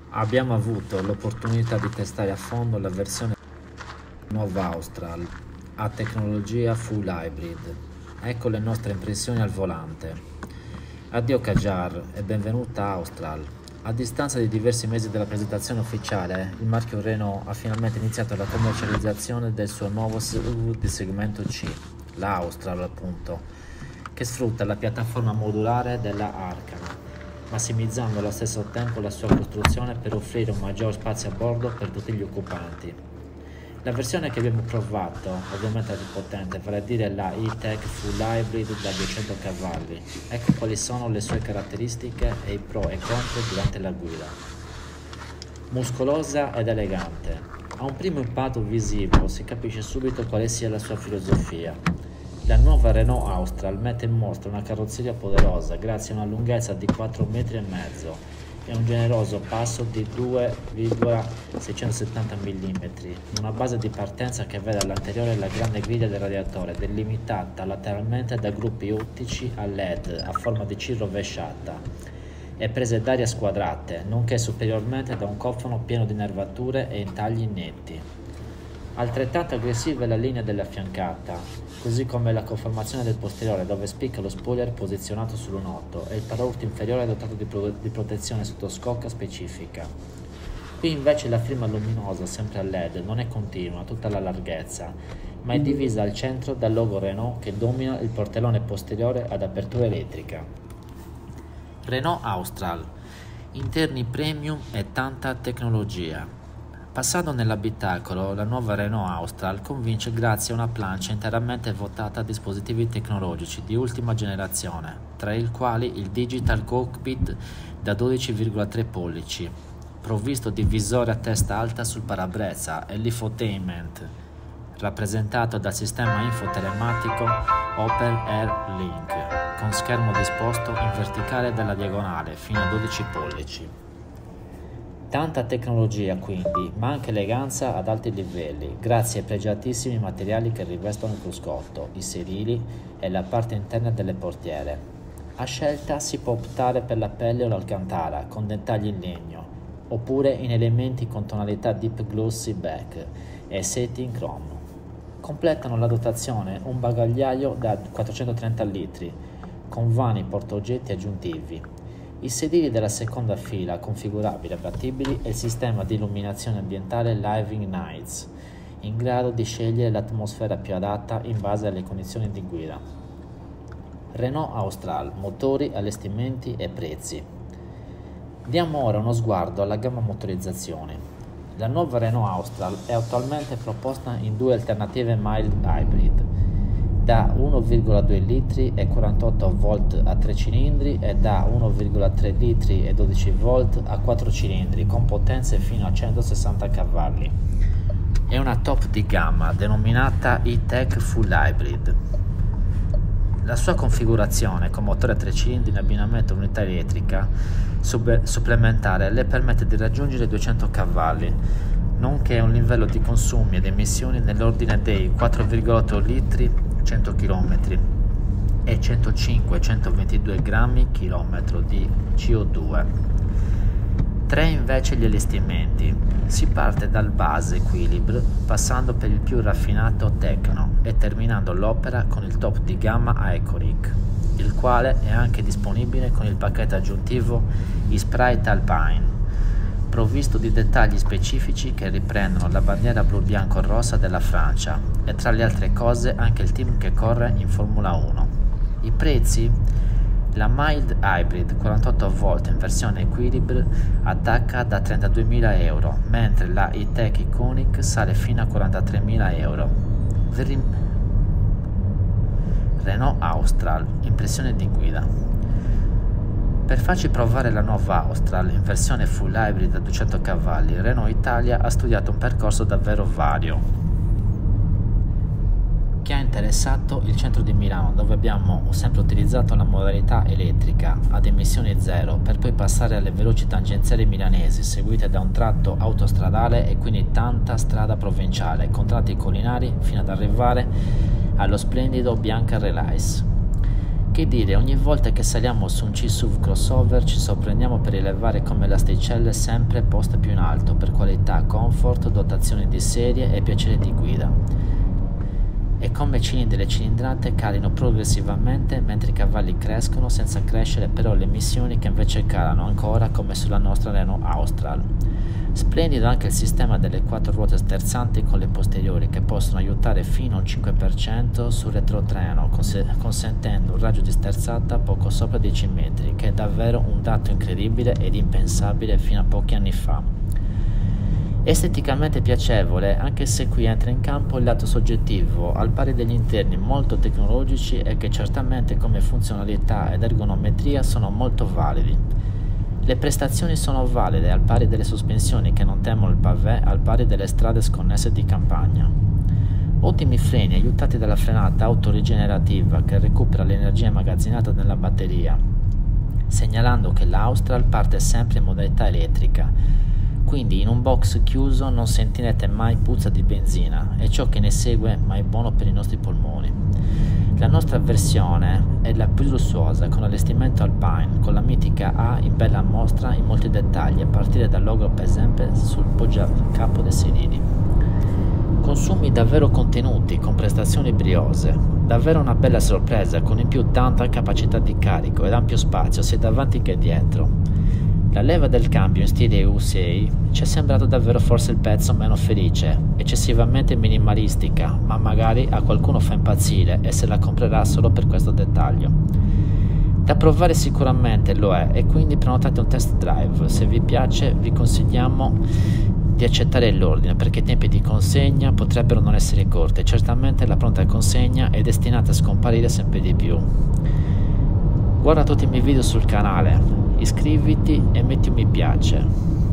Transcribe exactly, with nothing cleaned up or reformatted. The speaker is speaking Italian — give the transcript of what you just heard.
Abbiamo avuto l'opportunità di testare a fondo la versione nuova Austral a tecnologia full hybrid. Ecco le nostre impressioni al volante. Addio Kadjar e benvenuta Austral. A distanza di diversi mesi dalla presentazione ufficiale, il marchio Renault ha finalmente iniziato la commercializzazione del suo nuovo S U V di segmento C, la Austral appunto, che sfrutta la piattaforma modulare della Arkana, massimizzando allo stesso tempo la sua costruzione per offrire un maggior spazio a bordo per tutti gli occupanti. La versione che abbiamo provato, ovviamente è più potente, vale a dire la E-Tech Full Hybrid da duecento cavalli. Ecco quali sono le sue caratteristiche e i pro e contro durante la guida. Muscolosa ed elegante. A un primo impatto visivo si capisce subito quale sia la sua filosofia. La nuova Renault Austral mette in mostra una carrozzeria poderosa grazie a una lunghezza di quattro metri e mezzo e un generoso passo di due virgola seicentosettanta millimetri, una base di partenza che vede all'anteriore la grande griglia del radiatore delimitata lateralmente da gruppi ottici a L E D a forma di C rovesciata e prese d'aria squadrate, nonché superiormente da un cofano pieno di nervature e intagli netti. Altrettanto aggressiva è la linea dell'affiancata, così come la conformazione del posteriore dove spicca lo spoiler posizionato sul lunotto e il paraurti inferiore dotato di, pro di protezione sotto scocca specifica. Qui invece la firma luminosa, sempre a L E D, non è continua a tutta la larghezza, ma è divisa al centro dal logo Renault che domina il portellone posteriore ad apertura elettrica. Renault Austral, interni premium e tanta tecnologia. Passando nell'abitacolo, la nuova Renault Austral convince grazie a una plancia interamente votata a dispositivi tecnologici di ultima generazione, tra i quali il Digital Cockpit da dodici virgola tre pollici, provvisto di visore a testa alta sul parabrezza e l'infotainment, rappresentato dal sistema infotelematico Open Air Link, con schermo disposto in verticale dalla diagonale fino a dodici pollici. Tanta tecnologia quindi, ma anche eleganza ad alti livelli, grazie ai pregiatissimi materiali che rivestono il cruscotto, i sedili e la parte interna delle portiere. A scelta si può optare per la pelle o l'alcantara con dettagli in legno, oppure in elementi con tonalità deep glossy black e setti in chrome. Completano la dotazione un bagagliaio da quattrocentotrenta litri, con vani portaoggetti aggiuntivi, i sedili della seconda fila configurabili e abbattibili e il sistema di illuminazione ambientale Living Nights, in grado di scegliere l'atmosfera più adatta in base alle condizioni di guida. Renault Austral, motori, allestimenti e prezzi. Diamo ora uno sguardo alla gamma motorizzazioni. La nuova Renault Austral è attualmente proposta in due alternative mild hybrid, da uno virgola due litri e quarantotto volt a tre cilindri e da uno virgola tre litri e dodici volt a quattro cilindri con potenze fino a centosessanta cavalli. È una top di gamma denominata E-Tech Full Hybrid. La sua configurazione con motore a tre cilindri in abbinamento all'unità elettrica supplementare le permette di raggiungere i duecento cavalli, nonché un livello di consumi ed emissioni nell'ordine dei quattro virgola otto litri cento chilometri e centocinque centoventidue grammi chilometro di C O due. Tre invece gli allestimenti. Si parte dal base Equilibre passando per il più raffinato Tecno e terminando l'opera con il top di gamma Iconic, il quale è anche disponibile con il pacchetto aggiuntivo E-Sprite Alpine, provvisto di dettagli specifici che riprendono la bandiera blu-bianco-rossa della Francia e tra le altre cose anche il team che corre in Formula uno. I prezzi? La Mild Hybrid quarantotto volt in versione Equilibre attacca da trentaduemila euro, mentre la E-Tech Iconic sale fino a quarantatremila euro. Verim... Renault Austral, impressione di guida. Per farci provare la nuova Austral in versione full hybrid da duecento cavalli, Renault Italia ha studiato un percorso davvero vario, che ha interessato il centro di Milano, dove abbiamo sempre utilizzato la modalità elettrica ad emissioni zero per poi passare alle veloci tangenziali milanesi seguite da un tratto autostradale e quindi tanta strada provinciale con tratti collinari fino ad arrivare allo splendido Bianca Relais, Che dire, ogni volta che saliamo su un C-S U V crossover ci sorprendiamo per rilevare come le asticelle sempre poste più in alto per qualità, comfort, dotazioni di serie e piacere di guida. E come i cilindri e le cilindrate calino progressivamente mentre i cavalli crescono, senza crescere però le emissioni che invece calano ancora come sulla nostra Renault Austral. Splendido anche il sistema delle quattro ruote sterzanti con le posteriori che possono aiutare fino a un cinque per cento sul retrotreno, cons- consentendo un raggio di sterzata poco sopra dieci metri, che è davvero un dato incredibile ed impensabile fino a pochi anni fa. Esteticamente piacevole, anche se qui entra in campo il lato soggettivo, al pari degli interni molto tecnologici e che certamente come funzionalità ed ergonometria sono molto validi. Le prestazioni sono valide al pari delle sospensioni che non temono il pavé, al pari delle strade sconnesse di campagna. Ottimi freni aiutati dalla frenata autorigenerativa che recupera l'energia immagazzinata nella batteria, segnalando che l'Austral parte sempre in modalità elettrica, quindi in un box chiuso non sentirete mai puzza di benzina e ciò che ne segue mai buono per i nostri polmoni. La nostra versione è la più lussuosa con allestimento Alpine, con la mitica A in bella mostra in molti dettagli, a partire dal logo per esempio sul poggiacapo dei sedili. Consumi davvero contenuti, con prestazioni briose, davvero una bella sorpresa, con in più tanta capacità di carico ed ampio spazio sia davanti che dietro. La leva del cambio in stile U sei ci è sembrato davvero forse il pezzo meno felice, eccessivamente minimalistica, ma magari a qualcuno fa impazzire e se la comprerà solo per questo dettaglio. Da provare sicuramente lo è e quindi prenotate un test drive, se vi piace vi consigliamo di accettare l'ordine perché i tempi di consegna potrebbero non essere corti e certamente la pronta consegna è destinata a scomparire sempre di più. Guarda tutti i miei video sul canale, iscriviti e metti un mi piace.